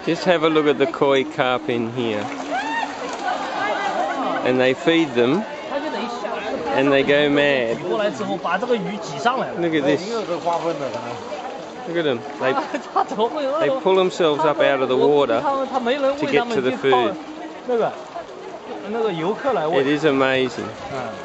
Just have a look at the koi carp in here. And they feed them and they go mad. Look at this. Look at them. They pull themselves up out of the water to get to the food. It is amazing.